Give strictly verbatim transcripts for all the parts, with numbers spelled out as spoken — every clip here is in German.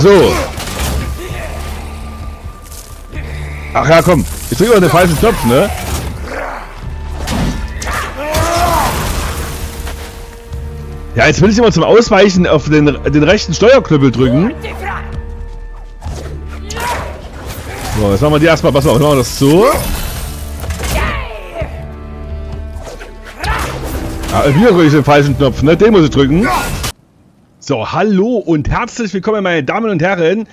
So. Ach ja, komm. Ich drücke mal den falschen Knopf, ne? Ja, jetzt will ich immer zum Ausweichen auf den, den rechten Steuerknüppel drücken. So, jetzt machen wir die erstmal. Pass mal, machen wir das so. Ah, wieder drücke ich den falschen Knopf, ne? Den muss ich drücken. So, hallo und herzlich willkommen, meine Damen und Herren.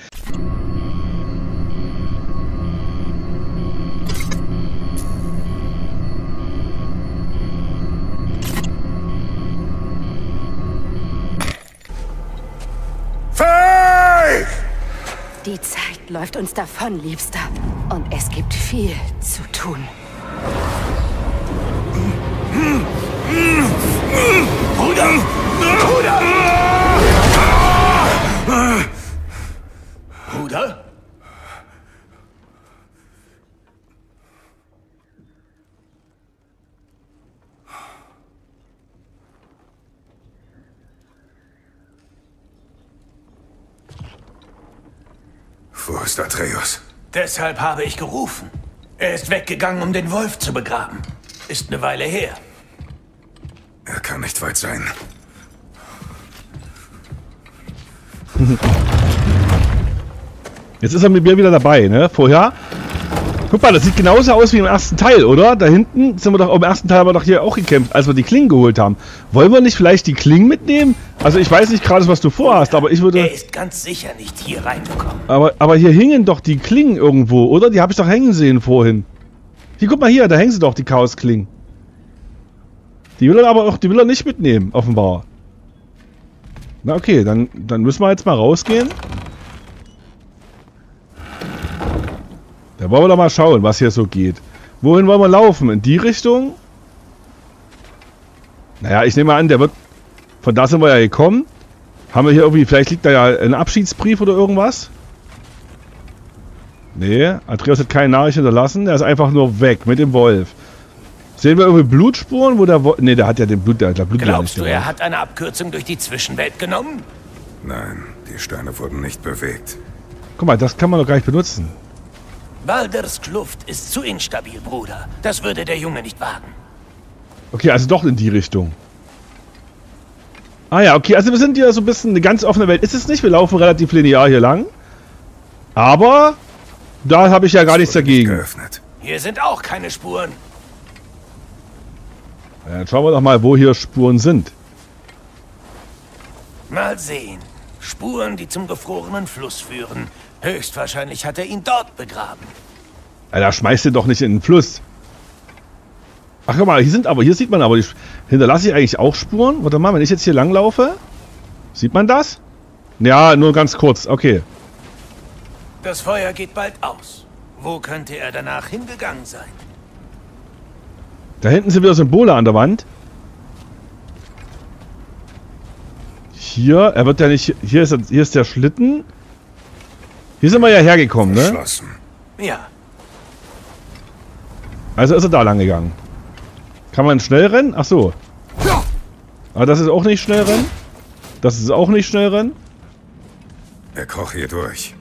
Die Zeit läuft uns davon, Liebster. Und es gibt viel zu tun. Bruder! Bruder! Bruder? Wo ist Atreus? Deshalb habe ich gerufen. Er ist weggegangen, um den Wolf zu begraben. Ist eine Weile her. Er kann nicht weit sein. Jetzt ist er mit mir wieder dabei, ne? Vorher. Guck mal, das sieht genauso aus wie im ersten Teil, oder? Da hinten sind wir doch, im ersten Teil haben wir doch hier auch gekämpft, als wir die Klingen geholt haben. Wollen wir nicht vielleicht die Klingen mitnehmen? Also ich weiß nicht gerade, was du vorhast, aber ich würde... Er ist ganz sicher nicht hier reingekommen. Aber, aber hier hingen doch die Klingen irgendwo, oder? Die habe ich doch hängen sehen vorhin. Hier, guck mal hier, da hängen sie doch, die Chaos-Klingen. Die will er aber auch, die will er nicht mitnehmen, offenbar. Na okay, dann, dann müssen wir jetzt mal rausgehen. Da wollen wir doch mal schauen, was hier so geht. Wohin wollen wir laufen? In die Richtung? Naja, ich nehme an, der wird... Von da sind wir ja gekommen. Haben wir hier irgendwie... Vielleicht liegt da ja ein Abschiedsbrief oder irgendwas? Nee, Atreus hat keine Nachricht hinterlassen. Der ist einfach nur weg mit dem Wolf. Sehen wir irgendwie Blutspuren, wo der Wolf... Nee, der hat ja den Blut... Der, der Blut Glaubst du, er hat eine Abkürzung durch die Zwischenwelt genommen? Nein, die Steine wurden nicht bewegt. Guck mal, das kann man doch gar nicht benutzen. Balders Kluft ist zu instabil, Bruder. Das würde der Junge nicht wagen. Okay, also doch in die Richtung. Ah ja, okay, also wir sind hier so ein bisschen eine ganz offene Welt. Ist es nicht? Wir laufen relativ linear hier lang. Aber da habe ich ja gar nichts dagegen. Geöffnet. Hier sind auch keine Spuren. Ja, dann schauen wir doch mal, wo hier Spuren sind. Mal sehen. Spuren, die zum gefrorenen Fluss führen. Höchstwahrscheinlich hat er ihn dort begraben. Alter, schmeißt den doch nicht in den Fluss. Ach, guck mal, hier sind aber, hier sieht man aber, die, hinterlasse ich eigentlich auch Spuren? Warte mal, wenn ich jetzt hier lang laufe, sieht man das? Ja, nur ganz kurz, okay. Das Feuer geht bald aus. Wo könnte er danach hingegangen sein? Da hinten sind wieder Symbole an der Wand. Hier, er wird ja nicht, hier ist, hier ist der Schlitten. Hier sind wir ja hergekommen, ne? Verschlossen. Ja. Also ist er da lang gegangen. Kann man schnell rennen? Ach so. Aber das ist auch nicht schnell rennen. Das ist auch nicht schnell rennen. Er kroch hier durch.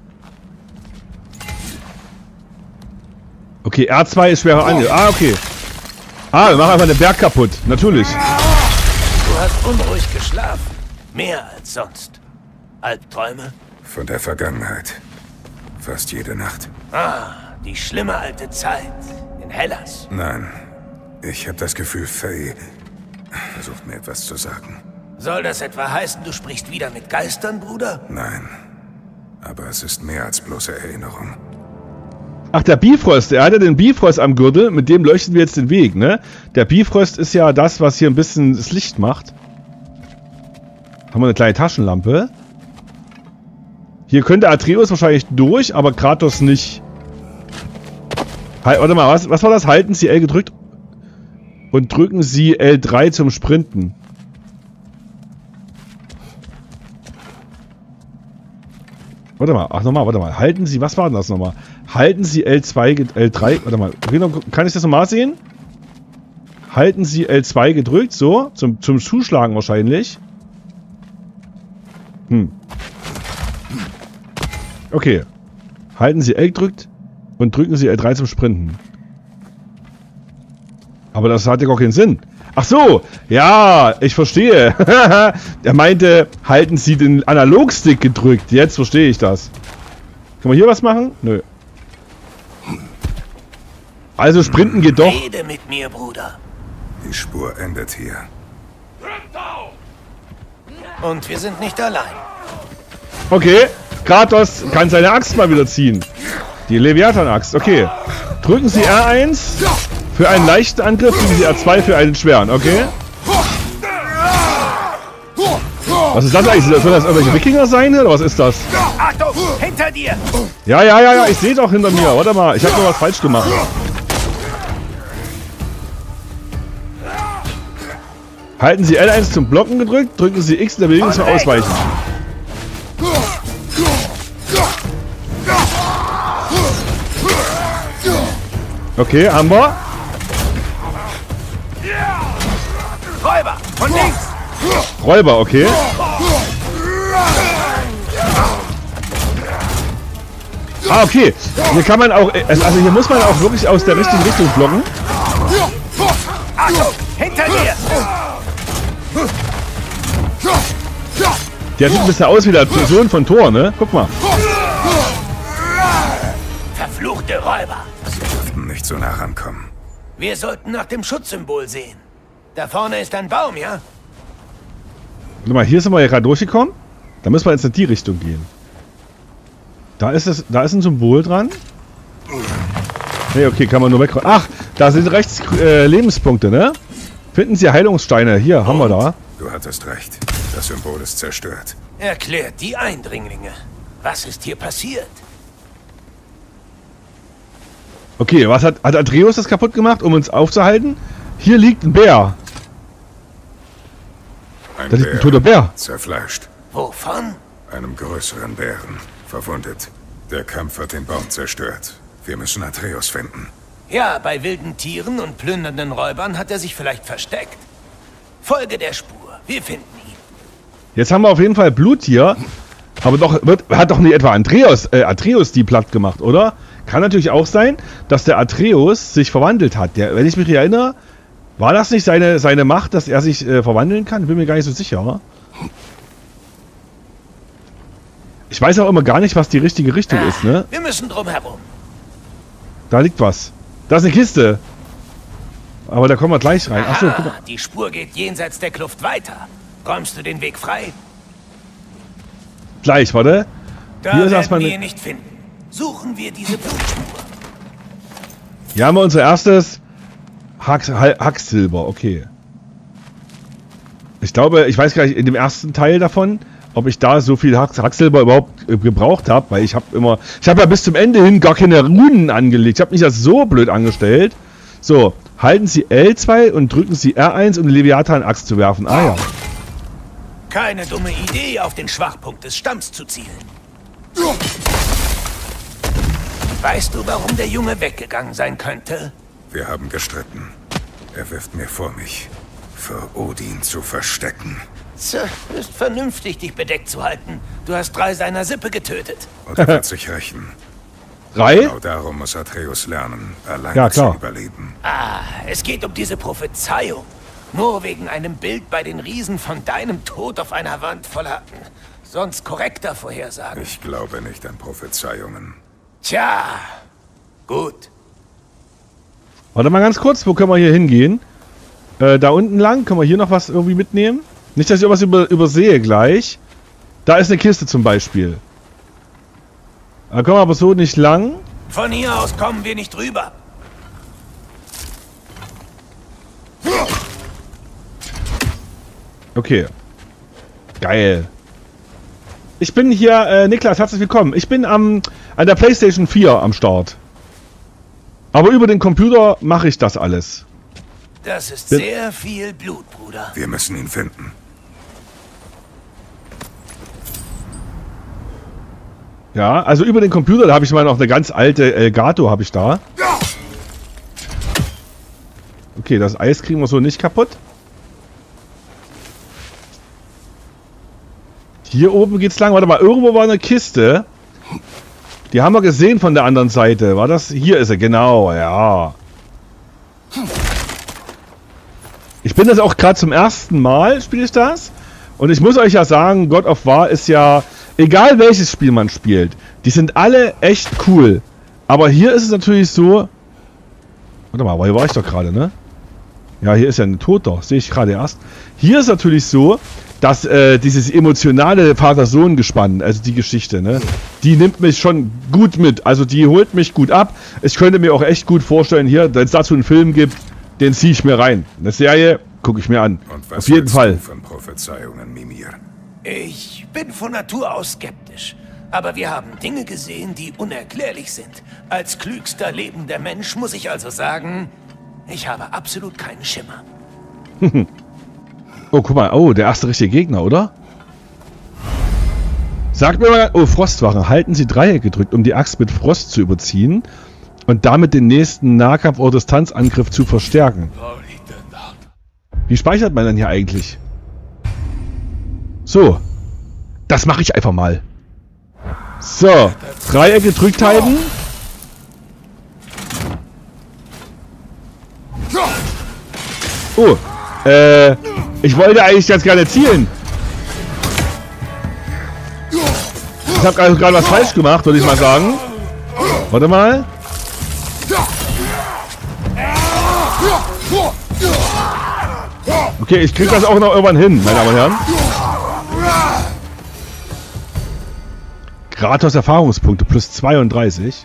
Okay, R zwei ist schwerer Angriff. Ah, okay. Ah, wir machen einfach den Berg kaputt. Natürlich. Du hast unruhig geschlafen. Mehr als sonst. Albträume? Von der Vergangenheit. Fast jede Nacht. Ah, die schlimme alte Zeit. In Hellas. Nein. Ich habe das Gefühl, Faye versucht mir etwas zu sagen. Soll das etwa heißen, du sprichst wieder mit Geistern, Bruder? Nein. Aber es ist mehr als bloße Erinnerung. Ach, der Bifrost. Er hatte den Bifrost am Gürtel. Mit dem leuchten wir jetzt den Weg, ne? Der Bifrost ist ja das, was hier ein bisschen das Licht macht. Haben wir eine kleine Taschenlampe. Hier könnte Atreus wahrscheinlich durch, aber Kratos nicht. Halt, warte mal, was, was war das? Halten Sie L gedrückt und drücken Sie L drei zum Sprinten. Warte mal, ach nochmal, warte mal. Halten Sie, was war denn das nochmal? Halten Sie L zwei, L drei, warte mal. Kann ich das nochmal sehen? Halten Sie L zwei gedrückt, so, zum, zum Zuschlagen wahrscheinlich. Hm. Okay. Halten Sie L gedrückt und drücken Sie L drei zum Sprinten. Aber das hat ja gar keinen Sinn. Ach so, ja, ich verstehe. Er meinte, halten Sie den Analogstick gedrückt. Jetzt verstehe ich das. Können wir hier was machen? Nö. Also sprinten geht doch. Rede mit mir, Bruder. Die Spur endet hier. Und wir sind nicht allein. Okay, Kratos kann seine Axt mal wieder ziehen. Die Leviathan-Axt, okay. Drücken Sie R eins für einen leichten Angriff, drücken Sie R zwei für einen schweren, okay? Was ist das eigentlich? Soll das irgendwelche Wikinger sein, oder was ist das? Achtung, hinter dir! Ja, ja, ja, ja, ich sehe doch hinter mir. Warte mal, ich habe nur was falsch gemacht. Halten Sie L eins zum Blocken gedrückt, drücken Sie X in der Bewegung zum Ausweichen. Okay, haben wir. Räuber, von links! Räuber, okay. Ah, okay. Hier kann man auch, also hier muss man auch wirklich aus der richtigen Richtung blocken. Achtung, hinter dir! Der sieht ein bisschen aus wie der Sohn von Thor, ne? Guck mal. Verfluchte Räuber! Sie dürften nicht so nah rankommen. Wir sollten nach dem Schutzsymbol sehen. Da vorne ist ein Baum, ja? Warte mal, hier sind wir ja gerade durchgekommen. Da müssen wir jetzt in die Richtung gehen. Da ist es, da ist ein Symbol dran. Ne, okay, kann man nur weg. Ach, da sind rechts äh, Lebenspunkte, ne? Finden Sie Heilungssteine. Hier, haben wir da. Du hattest recht. Das Symbol ist zerstört. Erklärt die Eindringlinge. Was ist hier passiert? Okay, was hat, hat Atreus das kaputt gemacht, um uns aufzuhalten? Hier liegt ein Bär. Ein Da liegt ein Bär, toter Bär. zerfleischt. Wovon? Einem größeren Bären. Verwundet. Der Kampf hat den Baum zerstört. Wir müssen Atreus finden. Ja, bei wilden Tieren und plündernden Räubern hat er sich vielleicht versteckt. Folge der Spur. Wir finden ihn. Jetzt haben wir auf jeden Fall Blut hier. Aber doch wird, hat doch nicht etwa Atreus, äh, Atreus die platt gemacht, oder? Kann natürlich auch sein, dass der Atreus sich verwandelt hat. Der, wenn ich mich erinnere, war das nicht seine, seine Macht, dass er sich äh, verwandeln kann? Bin mir gar nicht so sicher, oder? Ich weiß auch immer gar nicht, was die richtige Richtung Ah, ist, ne? Wir müssen drum herum. Da liegt was. Da ist eine Kiste. Aber da kommen wir gleich rein. Achso, guck mal. Ah, die Spur geht jenseits der Kluft weiter. Räumst du den Weg frei? Gleich, warte. Da Hier ist werden erstmal wir eine- ihn nicht finden. Suchen wir diese Blutspur. Hier haben wir unser erstes Hack, Hacksilber, okay. Ich glaube, ich weiß gar nicht, in dem ersten Teil davon, ob ich da so viel Hack, Hacksilber überhaupt äh, gebraucht habe, weil ich habe immer, ich habe ja bis zum Ende hin gar keine Runen angelegt. Ich habe mich das so blöd angestellt. So, halten Sie L zwei und drücken Sie R eins, um die Leviathan-Axt zu werfen. Ah ja. Keine dumme Idee, auf den Schwachpunkt des Stamms zu zielen. Weißt du, warum der Junge weggegangen sein könnte? Wir haben gestritten. Er wirft mir vor, mich vor Odin zu verstecken. Tja, ist vernünftig, dich bedeckt zu halten. Du hast drei seiner Sippe getötet. Und er wird sich rächen. Drei? Genau darum muss Atreus lernen, alleine Ja, klar. zu überleben. Ah, es geht um diese Prophezeiung. Nur wegen einem Bild bei den Riesen von deinem Tod auf einer Wand voller sonst korrekter Vorhersagen. Ich glaube nicht an Prophezeiungen. Tja, gut. Warte mal ganz kurz, wo können wir hier hingehen? Äh, da unten lang, können wir hier noch was irgendwie mitnehmen? Nicht, dass ich irgendwas über, übersehe gleich. Da ist eine Kiste zum Beispiel. Da kommen wir aber so nicht lang. Von hier aus kommen wir nicht rüber. Okay. Geil. Ich bin hier, äh, Niklas, herzlich willkommen. Ich bin am, an der PlayStation vier am Start. Aber über den Computer mache ich das alles. Das ist Bin- sehr viel Blut, Bruder. Wir müssen ihn finden. Ja, also über den Computer, da habe ich mal noch eine ganz alte Elgato habe ich da. Okay, das Eis kriegen wir so nicht kaputt. Hier oben geht's lang. Warte mal, irgendwo war eine Kiste. Die haben wir gesehen von der anderen Seite. War das? Hier ist er, genau, ja. Ich bin das auch gerade zum ersten Mal, spiele ich das. Und ich muss euch ja sagen, God of War ist ja, egal welches Spiel man spielt, die sind alle echt cool. Aber hier ist es natürlich so... Warte mal, hier war ich doch gerade, ne? Ja, hier ist ja ein Toter, sehe ich gerade erst. Hier ist natürlich so, dass äh, dieses emotionale Vater-Sohn-Gespann, also die Geschichte, ne, die nimmt mich schon gut mit. Also die holt mich gut ab. Ich könnte mir auch echt gut vorstellen, hier, wenn es dazu einen Film gibt, den ziehe ich mir rein. Eine Serie gucke ich mir an. Und was auf jeden hältst Fall. du von Prophezeiungen, Mimir? Ich bin von Natur aus skeptisch. Aber wir haben Dinge gesehen, die unerklärlich sind. Als klügster lebender Mensch muss ich also sagen, ich habe absolut keinen Schimmer. Oh, guck mal. Oh, der erste richtige Gegner, oder? Sagt mir mal... Oh, Frostwachen. Halten Sie Dreieck gedrückt, um die Axt mit Frost zu überziehen und damit den nächsten Nahkampf- oder Distanzangriff zu verstärken. Wie speichert man denn hier eigentlich? So. Das mache ich einfach mal. So. Dreieck gedrückt halten. Oh. Äh... Ich wollte eigentlich ganz gerne zielen. Ich habe also gerade was falsch gemacht, würde ich mal sagen. Warte mal. Okay, ich krieg das auch noch irgendwann hin, meine Damen und Herren. Kratos Erfahrungspunkte plus zweiunddreißig.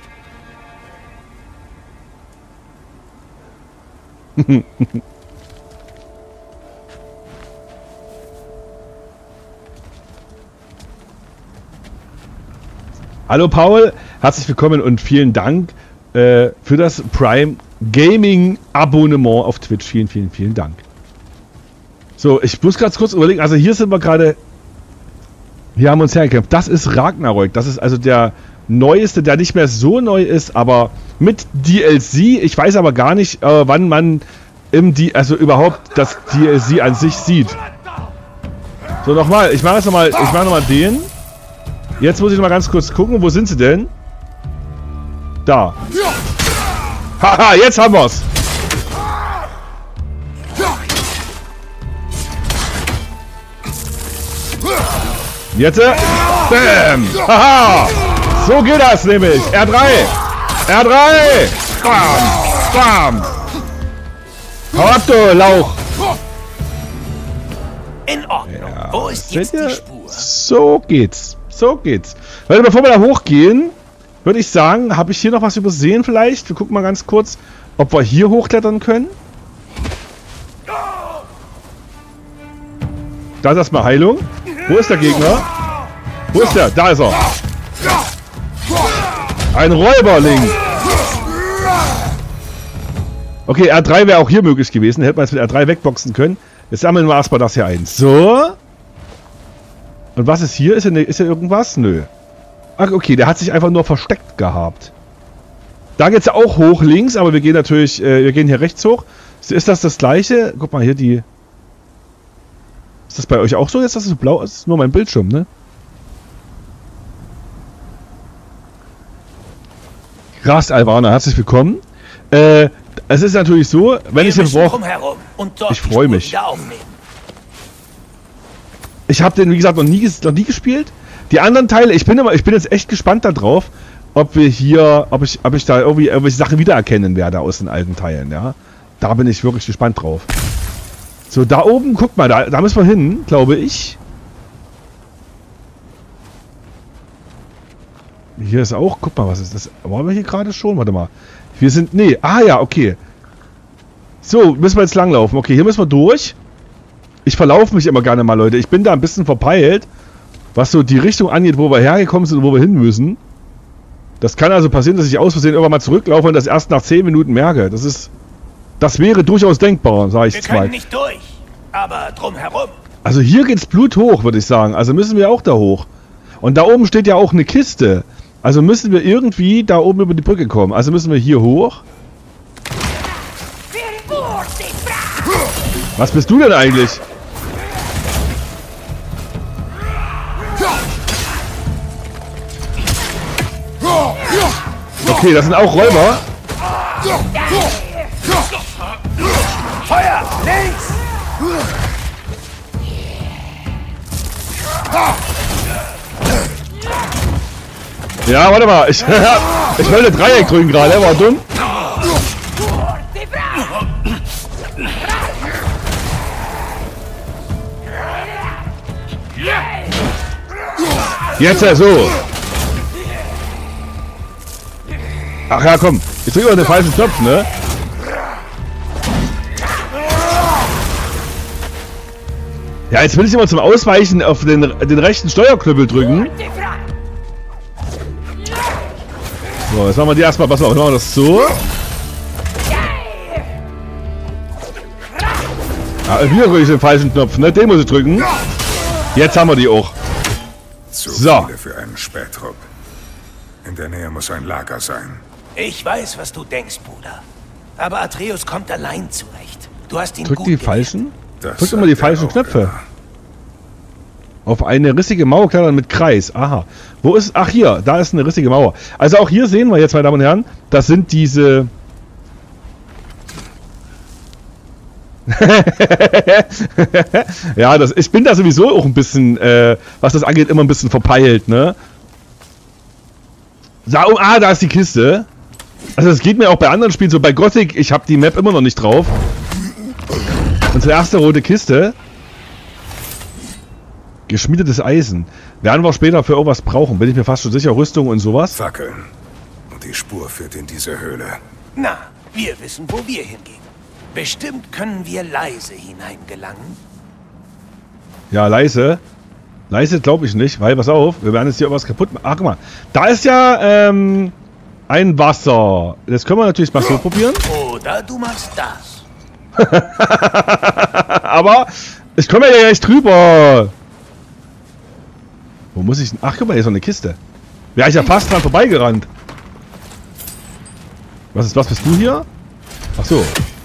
Hallo Paul, herzlich willkommen und vielen Dank äh, für das Prime Gaming Abonnement auf Twitch. Vielen, vielen, vielen Dank. So, ich muss ganz kurz überlegen, also hier sind wir gerade, hier haben wir uns hergekämpft. Das ist Ragnarök, das ist also der neueste, der nicht mehr so neu ist, aber mit D L C. Ich weiß aber gar nicht, äh, wann man im D also überhaupt das D L C an sich sieht. So, nochmal, ich mache jetzt nochmal, ich mache nochmal den. Jetzt muss ich noch mal ganz kurz gucken, wo sind sie denn? Da. Haha, jetzt haben wir's. Jetzt. Äh, Bam. Haha. So geht das nämlich. R drei. R drei. Bam. Bam. Hau ab, du Lauch. In Ordnung. Ja, wo ist jetzt die Spur? So geht's. So geht's. Weil bevor wir da hochgehen, würde ich sagen, habe ich hier noch was übersehen vielleicht? Wir gucken mal ganz kurz, ob wir hier hochklettern können. Da ist erstmal Heilung. Wo ist der Gegner? Wo ist der? Da ist er. Ein Räuberling. Okay, R drei wäre auch hier möglich gewesen. Hätte man jetzt mit R drei wegboxen können. Jetzt sammeln wir erstmal das hier ein. So. Und was ist hier? Ist hier, ist hier irgendwas? Nö. Ach, okay, der hat sich einfach nur versteckt gehabt. Da geht's ja auch hoch links, aber wir gehen natürlich, äh, wir gehen hier rechts hoch. Ist das das gleiche? Guck mal hier, die... Ist das bei euch auch so jetzt, dass es so blau ist? Das ist nur mein Bildschirm, ne? Rast Alvana, herzlich willkommen. Äh, es ist natürlich so, wenn ich den brauche... Ich freue mich. Ich habe den, wie gesagt, noch nie, noch nie gespielt. Die anderen Teile, ich bin immer, ich bin jetzt echt gespannt darauf, ob wir hier, ob ich, ob ich da irgendwie irgendwelche Sachen wiedererkennen werde aus den alten Teilen, ja. Da bin ich wirklich gespannt drauf. So, da oben, guck mal, da, da müssen wir hin, glaube ich. Hier ist auch, guck mal, was ist das? Waren wir hier gerade schon? Warte mal. Wir sind, nee, ah ja, okay. So, müssen wir jetzt langlaufen. Okay, hier müssen wir durch. Ich verlaufe mich immer gerne mal, Leute. Ich bin da ein bisschen verpeilt, was so die Richtung angeht, wo wir hergekommen sind und wo wir hin müssen. Das kann also passieren, dass ich aus Versehen irgendwann mal zurücklaufe und das erst nach zehn Minuten merke. Das ist, das wäre durchaus denkbar, sage ich wir jetzt mal. können nicht durch, aber drumherum. Also hier geht's Blut hoch, würde ich sagen. Also müssen wir auch da hoch. Und da oben steht ja auch eine Kiste. Also müssen wir irgendwie da oben über die Brücke kommen. Also müssen wir hier hoch. Was bist du denn eigentlich? Okay, das sind auch Räuber. Feuer! Links! Ja, warte mal. Ich, ich wollte Dreieck drücken gerade, war dumm. Jetzt ja so. Ach ja, komm. Ich drücke mal den falschen Knopf, ne? Ja, jetzt will ich immer zum Ausweichen auf den, den rechten Steuerknüppel drücken. So, jetzt machen wir die erstmal. Pass auf, machen wir das so. Ja, wieder drücke ich den falschen Knopf, ne? Den muss ich drücken. Jetzt haben wir die auch. Zu So. viele für einen Spähtrupp. In der Nähe muss ein Lager sein. Ich weiß, was du denkst, Bruder. Aber Atreus kommt allein zurecht. Du hast ihn Drück gut die gelehrt. falschen. Das Drück immer die sagt er falschen auch Knöpfe. immer. Auf eine rissige Mauer klettern mit Kreis. Aha. Wo ist... Ach, hier. Da ist eine rissige Mauer. Also auch hier sehen wir jetzt, meine Damen und Herren, das sind diese... ja, das, ich bin da sowieso auch ein bisschen, äh, was das angeht, immer ein bisschen verpeilt, ne? So, oh, ah, da ist die Kiste. Also das geht mir auch bei anderen Spielen so. Bei Gothic, ich habe die Map immer noch nicht drauf. Unsere erste rote Kiste. Geschmiedetes Eisen. Werden wir später für irgendwas brauchen, bin ich mir fast schon sicher. Rüstung und sowas. Fackeln. Und die Spur führt in diese Höhle. Na, wir wissen, wo wir hingehen. Bestimmt können wir leise hineingelangen. Ja, leise. Leise glaube ich nicht, weil, pass auf, wir werden jetzt hier irgendwas kaputt machen. Ach, guck mal. Da ist ja, ähm, ein Wasser. Das können wir natürlich mal so probieren. Oder du machst das. Aber ich komme ja gleich drüber. Wo muss ich denn? Ach, guck mal, hier ist noch eine Kiste. Wäre ich ja fast dran vorbeigerannt. Was ist, was bist du hier? Ach so.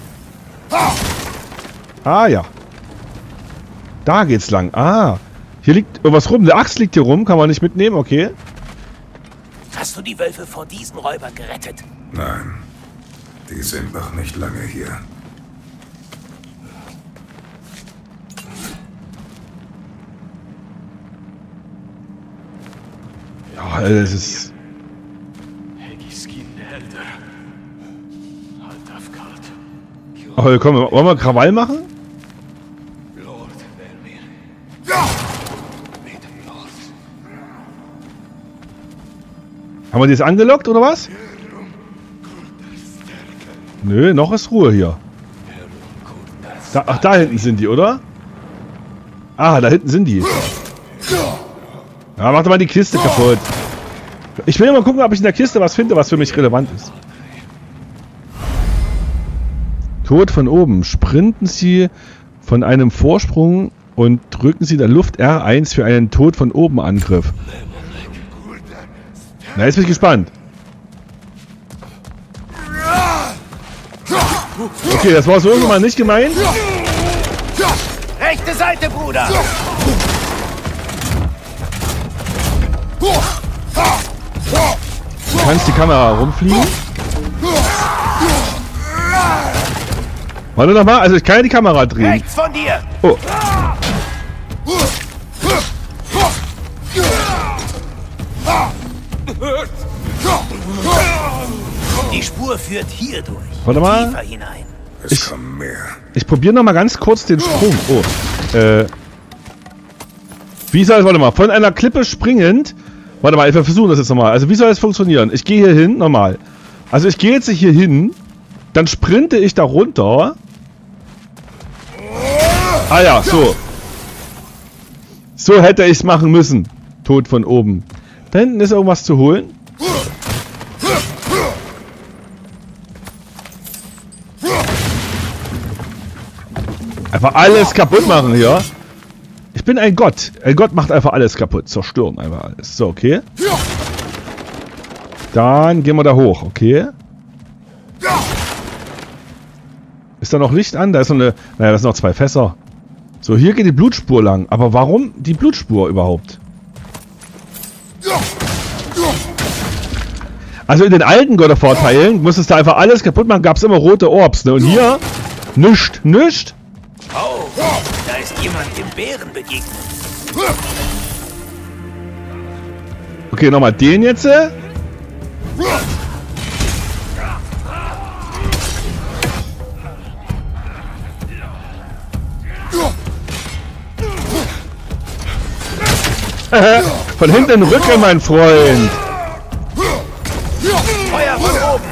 Ah, ja. Da geht's lang. Ah. Hier liegt irgendwas rum. Eine Axt liegt hier rum. Kann man nicht mitnehmen. Okay. Hast du die Wölfe vor diesen Räubern gerettet? Nein. Die sind noch nicht lange hier. Ja, das ist... Oh, komm, wollen wir Krawall machen? Haben wir die jetzt angelockt, oder was? Nö, noch ist Ruhe hier. Da, ach, da hinten sind die, oder? Ah, da hinten sind die. Ja, mach doch mal die Kiste kaputt. Ich will mal gucken, ob ich in der Kiste was finde, was für mich relevant ist. Tod von oben. Sprinten Sie von einem Vorsprung und drücken Sie in der Luft R eins für einen Tod von oben Angriff. Na, jetzt bin ich gespannt. Okay, das war so irgendwann mal nicht gemeint. Rechte Seite, Bruder! Du kannst die Kamera rumfliegen. Warte noch mal, also ich kann ja die Kamera drehen. Rechts von dir! Oh. Die Spur führt hier durch. Warte mal. Tiefer hinein. Es Ich- kommen mehr. Ich probiere noch mal ganz kurz den Sprung. Oh. Äh. Wie soll es, warte mal, von einer Klippe springend. Warte mal, wir versuchen das jetzt nochmal. Also wie soll es funktionieren? Ich gehe hier hin, normal. Also ich gehe jetzt hier hin. Dann sprinte ich da runter. Ah ja, so. So hätte ich es machen müssen. Tod von oben. Da hinten ist irgendwas zu holen. Einfach alles kaputt machen hier. Ich bin ein Gott. Ein Gott macht einfach alles kaputt. Zerstören einfach alles. So, okay. Dann gehen wir da hoch, okay. Ist da noch Licht an? Da ist noch eine... Naja, das sind noch zwei Fässer. So, hier geht die Blutspur lang. Aber warum die Blutspur überhaupt? Also in den alten God of War Teilen musstest du einfach alles kaputt machen, gab es immer rote Orbs, ne? Und hier nischt, nischt. Oh, da ist jemand dem Bären begegnet. Okay, nochmal den jetzt. Von hinten in den Rücken, mein Freund. Feuer von oben.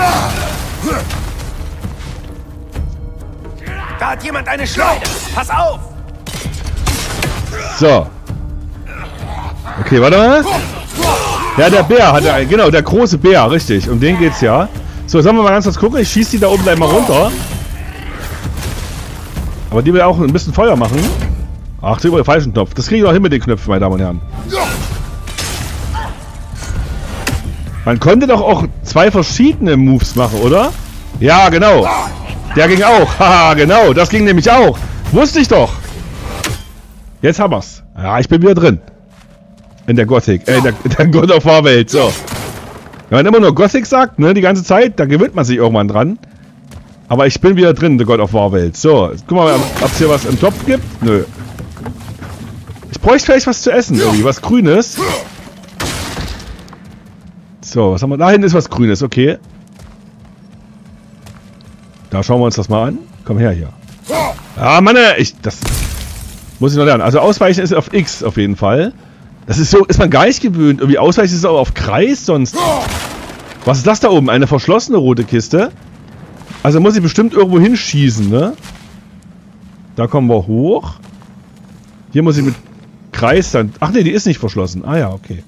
Da hat jemand eine Schleuder. Pass auf. So. Okay, warte mal. Ja, der Bär hat er, genau, der große Bär, richtig. Um den geht's ja. So, sollen wir mal ganz kurz gucken. Ich schieße die da oben gleich mal runter. Aber die will auch ein bisschen Feuer machen. Ach, drück mal den falschen Knopf. Das kriege ich auch hin mit den Knöpfen, meine Damen und Herren. Man konnte doch auch zwei verschiedene Moves machen, oder? Ja, genau. Der ging auch. Haha, genau. Das ging nämlich auch. Wusste ich doch. Jetzt haben wir's. Ja, ich bin wieder drin. In der Gothic. Äh, in der, in der God of War Welt. So. Wenn man immer nur Gothic sagt, ne, die ganze Zeit, da gewöhnt man sich irgendwann dran. Aber ich bin wieder drin in der God of War Welt. So, jetzt guck mal, ob es hier was im Topf gibt. Nö. Ich bräuchte vielleicht was zu essen, irgendwie. Was Grünes. So, was haben wir? Da hinten ist was Grünes, okay. Da schauen wir uns das mal an. Komm her hier. Ah, Mann, ich, das muss ich noch lernen. Also Ausweichen ist auf X auf jeden Fall. Das ist so, ist man gar nicht gewöhnt. Irgendwie Ausweichen ist aber auf Kreis sonst. Was ist das da oben? Eine verschlossene rote Kiste? Also muss ich bestimmt irgendwo hinschießen, ne? Da kommen wir hoch. Hier muss ich mit Kreis dann... Ach ne, die ist nicht verschlossen. Ah ja, okay.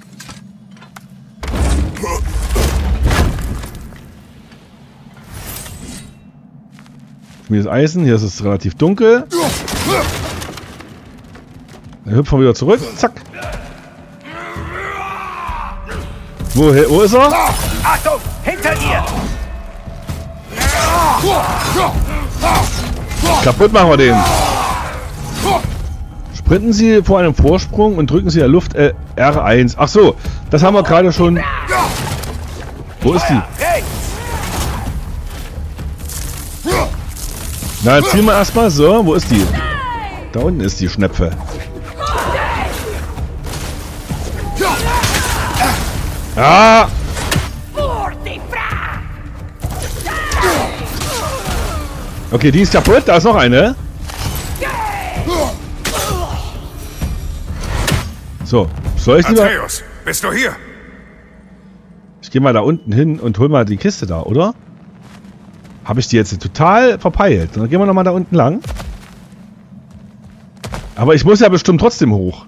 Schmiedes Eisen. Hier ist es relativ dunkel. Dann hüpfen wir wieder zurück. Zack. Wo, wo ist er? Achtung! Hinter dir! Kaputt machen wir den. Sprinten Sie vor einem Vorsprung und drücken Sie in der Luft äh, R eins. Ach so, das haben wir gerade schon. Wo ist die? Na, ziehen wir erstmal. So, wo ist die? Da unten ist die Schnepfe. Ah! Okay, die ist kaputt. Da ist noch eine. So, soll ich lieber... Atreus, bist du hier? Ich gehe mal da unten hin und hol mal die Kiste da, oder? Habe ich die jetzt total verpeilt? Dann gehen wir nochmal da unten lang. Aber ich muss ja bestimmt trotzdem hoch.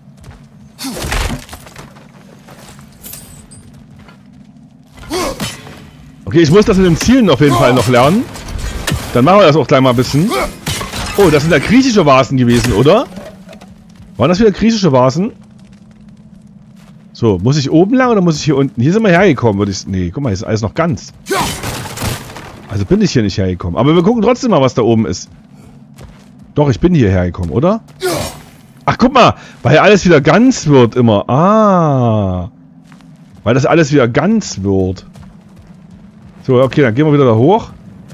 Okay, ich muss das mit dem Zielen auf jeden Fall noch lernen. Dann machen wir das auch gleich mal ein bisschen. Oh, das sind ja griechische Vasen gewesen, oder? Waren das wieder griechische Vasen? So, muss ich oben lang oder muss ich hier unten? Hier sind wir hergekommen, würde ich... Nee, guck mal, hier ist alles noch ganz. Also bin ich hier nicht hergekommen. Aber wir gucken trotzdem mal, was da oben ist. Doch, ich bin hier hergekommen, oder? Ach, guck mal, weil alles wieder ganz wird immer. Ah. Weil das alles wieder ganz wird. So, okay, dann gehen wir wieder da hoch.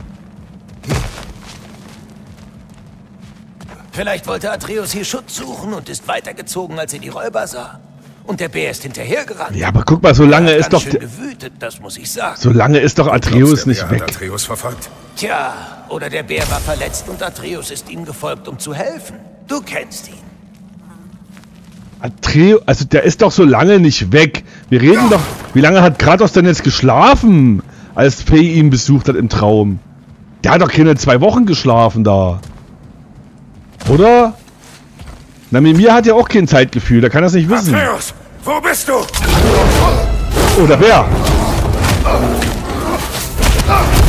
Vielleicht wollte Atreus hier Schutz suchen und ist weitergezogen, als er die Räuber sah. Und der Bär ist hinterhergerannt. Ja, aber guck mal, so lange ist doch... Schön gewütet, das muss ich sagen. So lange ist doch Atreus Glaubst, der nicht Bär weg. hat Atreus verfolgt? Tja, oder der Bär war verletzt und Atreus ist ihm gefolgt, um zu helfen. Du kennst ihn. Atreus, also der ist doch so lange nicht weg. Wir reden doch... Wie lange hat Kratos denn jetzt geschlafen, als Faye ihn besucht hat im Traum? Der hat doch keine zwei Wochen geschlafen da. Oder? Na, mit mir hat er auch kein Zeitgefühl, der kann das nicht wissen. Atreus, wo bist du? Oh, der Bär.